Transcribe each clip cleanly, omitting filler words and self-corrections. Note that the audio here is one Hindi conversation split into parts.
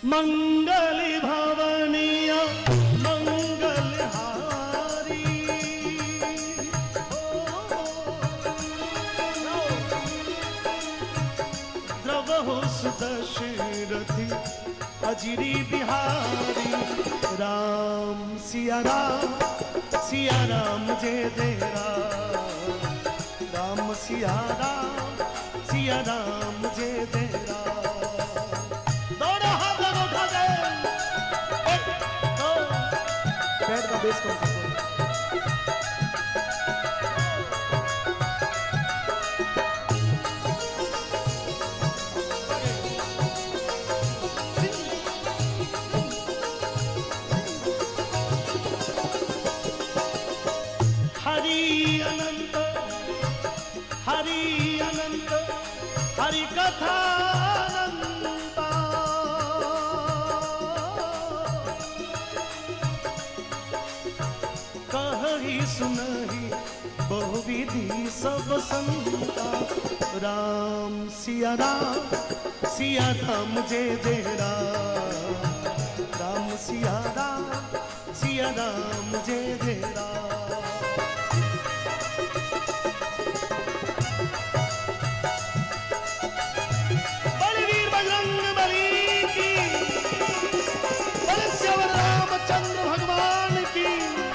मंगल भवनीय मंगलहारी द्रवहु सुदशरथी अजिरी बिहारी राम सिया राम जय जय राम सिया राम जय जय राम। दोनों हाथ उठा दे, एक दो, पैर का बेस कम कर। हरि कथा अनंता कहि सुनहि बहुविधि सब संता राम सिया राम जय जय राम सिया राम जय जय राम। चंद्र भगवान की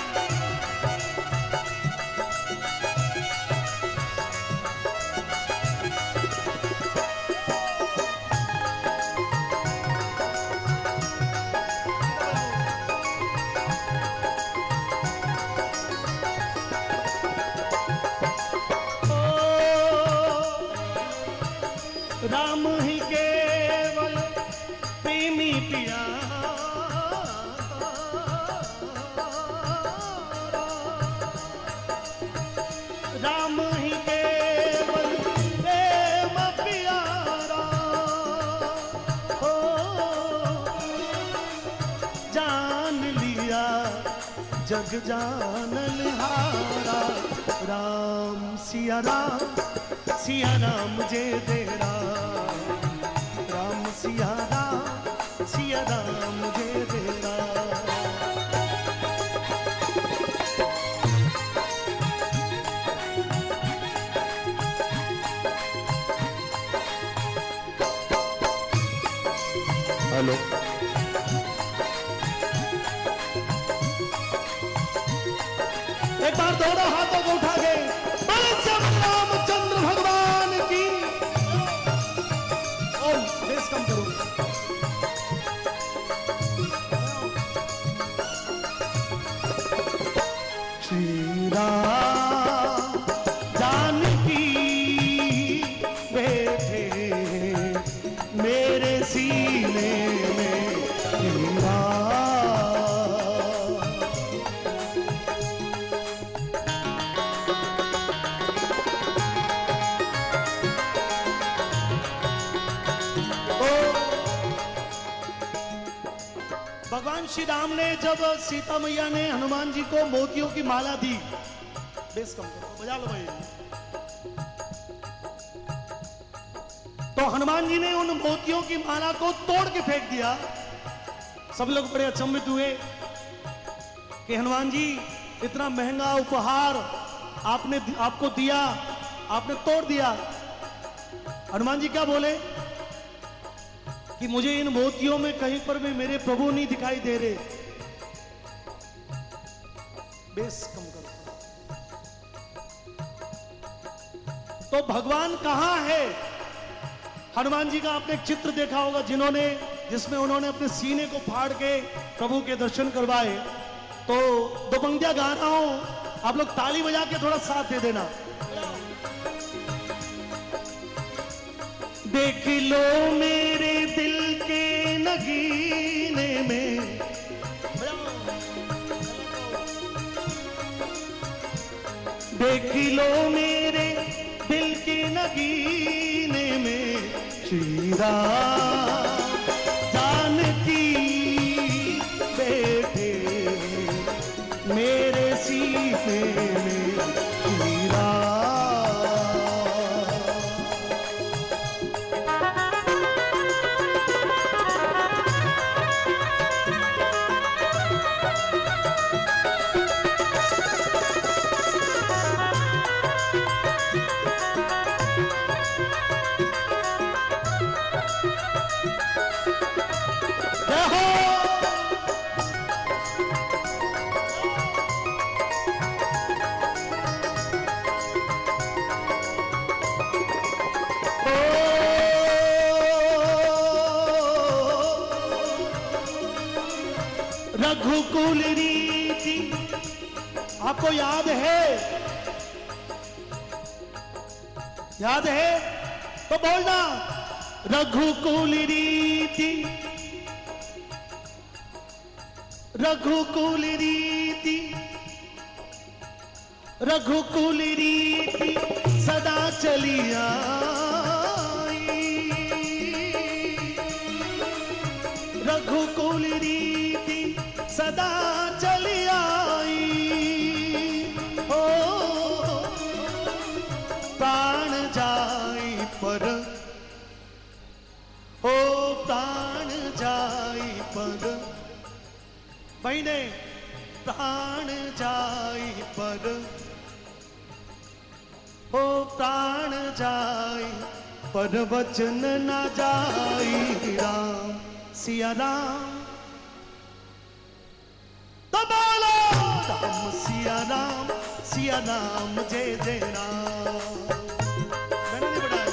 राम ही केवल प्रेमी पिया राम ही केवल प्रेम प्यारा हो जान लिया जग जाननहारा राम सिया राम जय जय राम सिया राम जय जय राम। हेलो, एक बार दोनों हाथों को उठा के रामचंद्र भगवान की ओम बेस कम करो। श्री राम जानकी बैठे मेरे सीने में हीरा भगवान श्री राम ने जब सीता मैया ने हनुमान जी को मोतियों की माला दी, बेस कम करो, बजा लो भाई, तो हनुमान जी ने उन मोतियों की माला को तोड़ के फेंक दिया। सब लोग बड़े अचंभित हुए कि हनुमान जी इतना महंगा उपहार आपको दिया, आपने तोड़ दिया। हनुमान जी क्या बोले कि मुझे इन मोतियों में कहीं पर भी मेरे प्रभु नहीं दिखाई दे रहे। बेस कम करो। तो भगवान कहां है? हनुमान जी का आपने एक चित्र देखा होगा जिसमें उन्होंने अपने सीने को फाड़ के प्रभु के दर्शन करवाए। तो दो पंक्तियां गा रहा हूं, आप लोग ताली बजा के थोड़ा साथ दे देना। देख लो मेरे दिल के नगीने में, देख लो मेरे दिल के नगीने में श्री राम जानकी बैठे मेरे सीने में श्री राम। रघुकुल रीति, आपको याद है? याद है तो बोलना, रघुकुल रीति, रघुकुल रीति, रघुकुल रीति सदा चली आई, रघुकुल रीति सदा चली आई, ओ प्राण जाई पर, ओ प्राण जाई पर, बहिने प्राण जाई पर, ओ प्राण जाई पर वचन न जाई, राम सिया राम, तो बोलो राम सिया राम जय जय राम। मैंने नहीं बढ़ाया।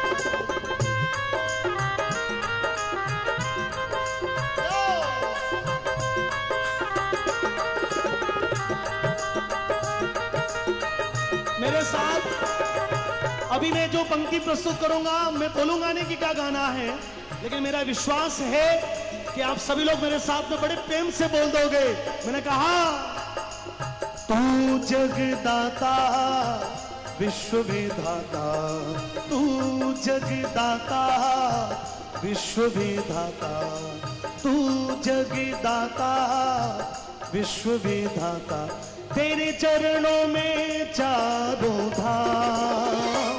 मेरे साथ अभी मैं जो पंक्ति प्रस्तुत करूंगा, मैं बोलूंगा नहीं कि क्या गाना है, लेकिन मेरा विश्वास है कि आप सभी लोग मेरे साथ में बड़े प्रेम से बोल दोगे। मैंने कहा, तू जगदाता विश्व विधाता, तू जगदाता विश्व विधाता, तू जगदाता विश्व विधाता, तेरे चरणों में चारों धाम,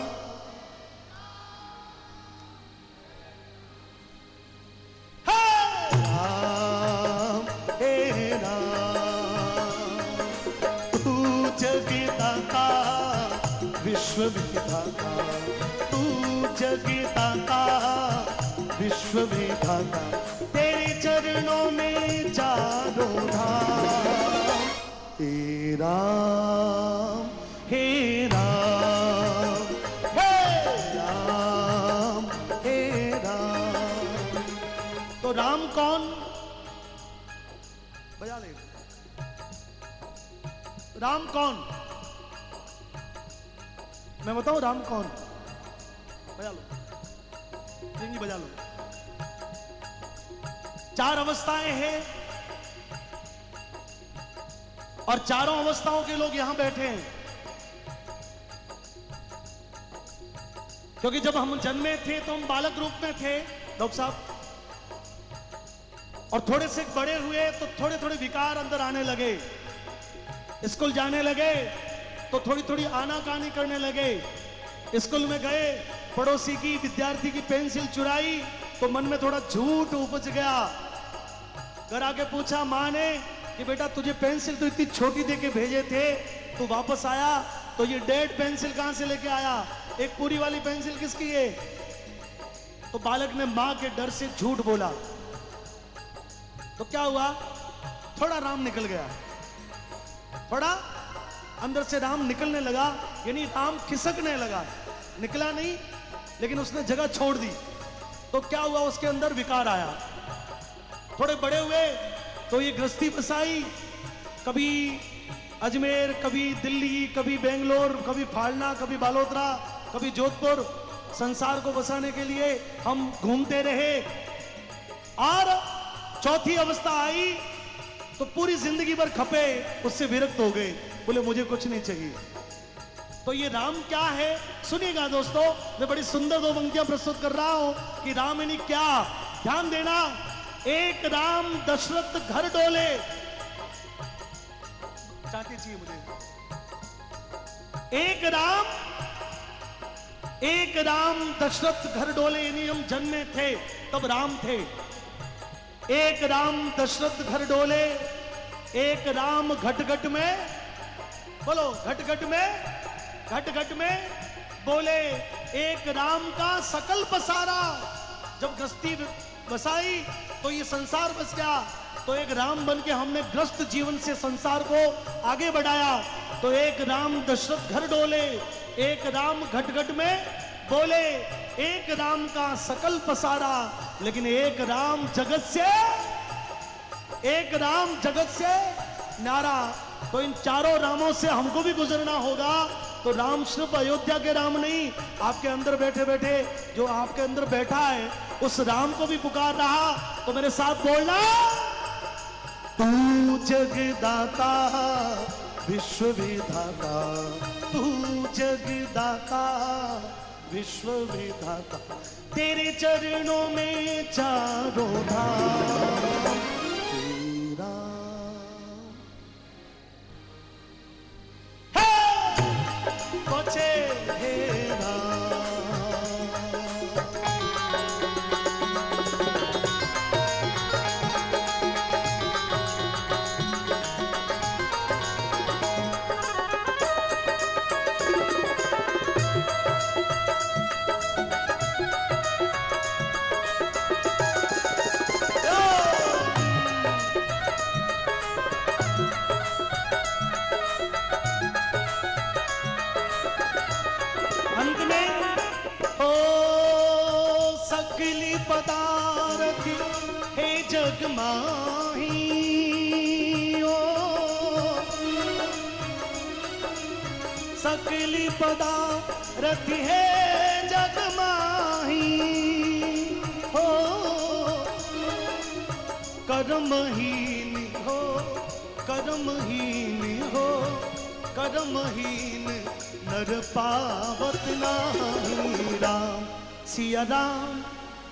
राम हे राम, तू जगदाता विश्व विधाता, तू जगदाता विश्व विधाता, तेरे चरणों में चारों धाम, हे राम हे राम हे राम हे राम। तो राम कौन? बजा ले। राम कौन? मैं बताऊं राम कौन? बजा लो, रिंगी बजा लो। 4 अवस्थाएं हैं और चारों अवस्थाओं के लोग यहां बैठे हैं, क्योंकि जब हम जन्मे थे तो हम बालक रूप में थे डॉक्टर साहब, और थोड़े से बड़े हुए तो थोड़े थोड़े विकार अंदर आने लगे, स्कूल जाने लगे तो थोड़ी थोड़ी आनाकानी करने लगे, स्कूल में गए, पड़ोसी की विद्यार्थी की पेंसिल चुराई तो मन में थोड़ा झूठ उपज गया, घर आके पूछा मां ने कि बेटा तुझे पेंसिल तो इतनी छोटी दे के भेजे थे, तू वापस आया तो ये डेड पेंसिल कहां से लेके आया, एक पूरी वाली पेंसिल किसकी है? तो बालक ने मां के डर से झूठ बोला, तो क्या हुआ? थोड़ा राम निकल गया, थोड़ा अंदर से राम निकलने लगा, यानी राम खिसकने लगा, निकला नहीं लेकिन उसने जगह छोड़ दी। तो क्या हुआ? उसके अंदर विकार आया। थोड़े बड़े हुए तो ये गृहस्थी बसाई, कभी अजमेर, कभी दिल्ली, कभी बेंगलोर, कभी फालना, कभी बालोतरा, कभी जोधपुर, संसार को बसाने के लिए हम घूमते रहे। और चौथी अवस्था आई तो पूरी जिंदगी भर खपे, उससे विरक्त हो गए, बोले मुझे कुछ नहीं चाहिए। तो ये राम क्या है? सुनिएगा दोस्तों, मैं बड़ी सुंदर 2 पंक्तियां प्रस्तुत कर रहा हूं कि राम यानी क्या। ध्यान देना, एक राम दशरथ घर डोले, चाहती चाहिए मुझे, एक राम दशरथ घर डोले, यानी हम जन्मे थे तब राम थे। एक राम दशरथ घर डोले, एक राम घट घट में, बोलो घट घट में, घट घट में बोले, एक राम का सकल पसारा। जब गृहस्थी बसाई तो ये संसार बस गया, तो एक राम बन के हमने ग्रस्त जीवन से संसार को आगे बढ़ाया। तो एक राम दशरथ घर डोले, एक राम घट घट में बोले, एक राम का सकल पसारा, लेकिन एक राम जगत से एक राम जगत से न्यारा। तो इन चारों रामों से हमको भी गुजरना होगा। तो राम सिर्फ अयोध्या के राम नहीं, आपके अंदर बैठे बैठे जो आपके अंदर बैठा है उस राम को भी पुकार रहा। तो मेरे साथ बोलना, तू जगदाता विश्व विधाता, तू जगदाता विश्व विधाता, तेरे चरणों में चारों धाम तेरा। बचे हे माही ओ सकली पदारथ है जग माही हो, कर्महीन हो, कर्महीन हो, कर्महीन नर पावत नाही। राम सिया राम,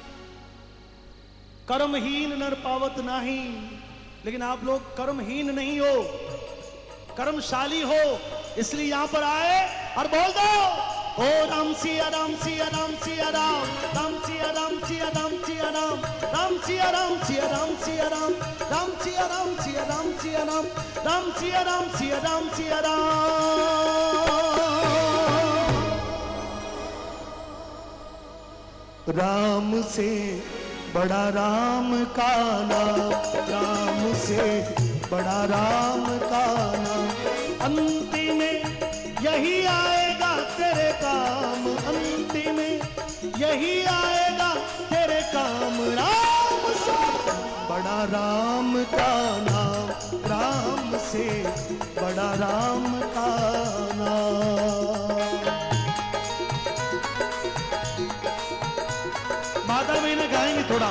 कर्महीन नर पावत नाही। लेकिन आप लोग कर्महीन नहीं हो, कर्मशाली हो, इसलिए यहां पर आए और बोल दो, ओ राम सिया राम सिया राम सिया राम, राम सिया राम सिया राम सिया राम, राम सिया राम सिया राम सिया राम, राम सिया राम सिया राम सिया राम, राम सिया राम सिया राम सिया राम। राम से बड़ा राम का नाम, राम से बड़ा राम का नाम, अंतिम में यही आएगा तेरे काम, अंतिम में यही आएगा तेरे काम। राम से बड़ा राम का नाम, राम से बड़ा राम का नाम। माता बहन गाएंगे थोड़ा।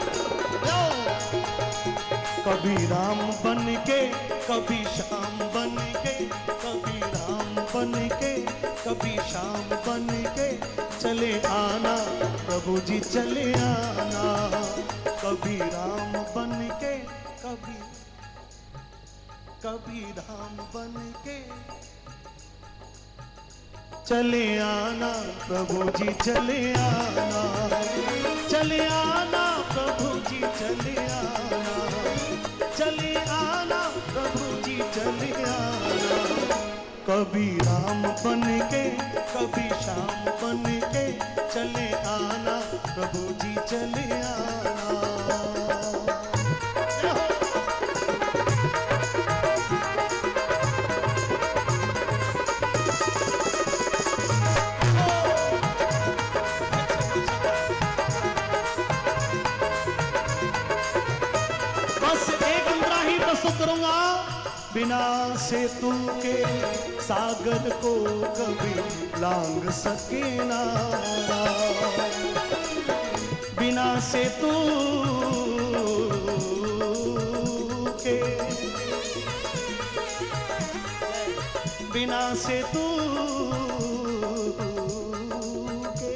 कभी राम बन के, कभी श्याम बन के, कभी राम बन के, कभी श्याम बन के, चले आना प्रभु जी चले आना। कभी राम बन के, कभी राम बन के, चले आना प्रभु जी चले आना, चले आना प्रभु जी चले आना, चले आना प्रभु जी चले आना। कभी राम बन के, कभी श्याम बन के, चले आना प्रभु जी चले आना। करूंगा, बिना सेतु के सागर को कभी लांग सके ना, बिना सेतु के, बिना सेतु के,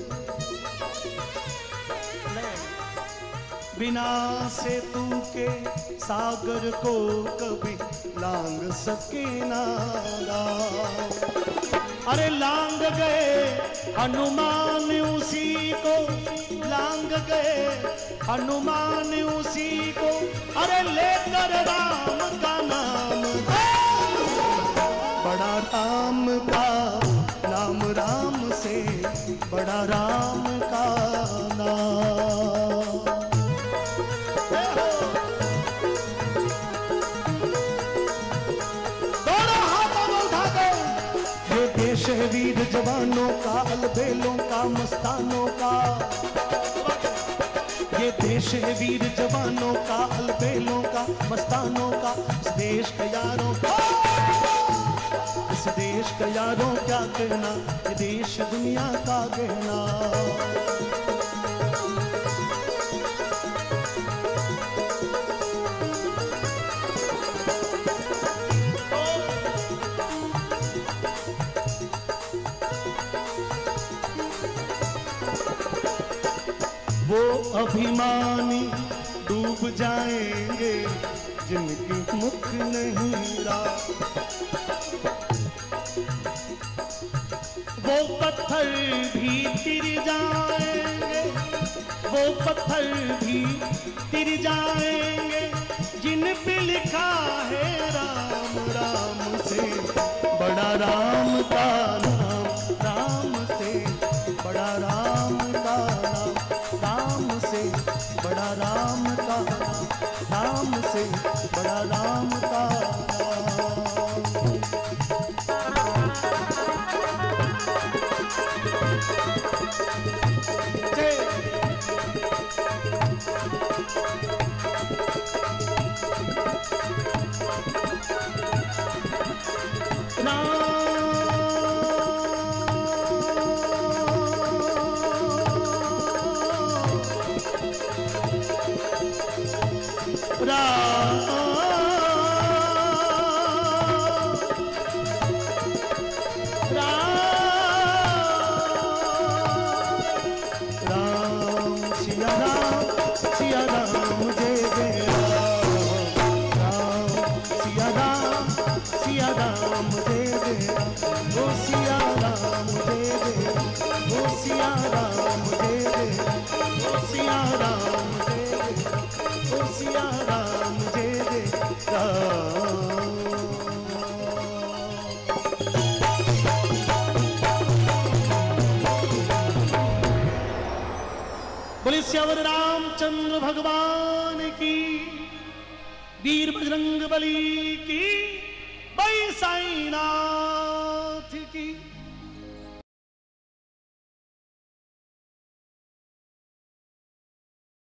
बिना सेतु के सागर को कभी लांग सके ना। अरे लांग गए हनुमान उसी को, लांग गए हनुमान उसी को, अरे लेकर राम का नाम। बड़ा राम का नाम, राम से बड़ा राम का नाम। देश है वीर जवानों का, अलबेलों का, मस्तानों का, ये देश है वीर जवानों का, अलबेलों का, मस्तानों का, इस देश के यारों का, इस देश का यारों क्या कहना, ये देश दुनिया का गहना। वो अभिमानी डूब जाएंगे जिनकी मुख नहीं रहा, वो पत्थर भी तिर जाएंगे, वो पत्थर भी तिर जाएंगे जिन पे लिखा है राम, राम से बड़ा राम का नाम, राम से बड़ा राम का नाम, राम से बड़ा राम का नाम, राम से बड़ा राम का श्यावर रामचंद्र भगवान की, वीर बजरंग बली की, भाई साईनाथ की।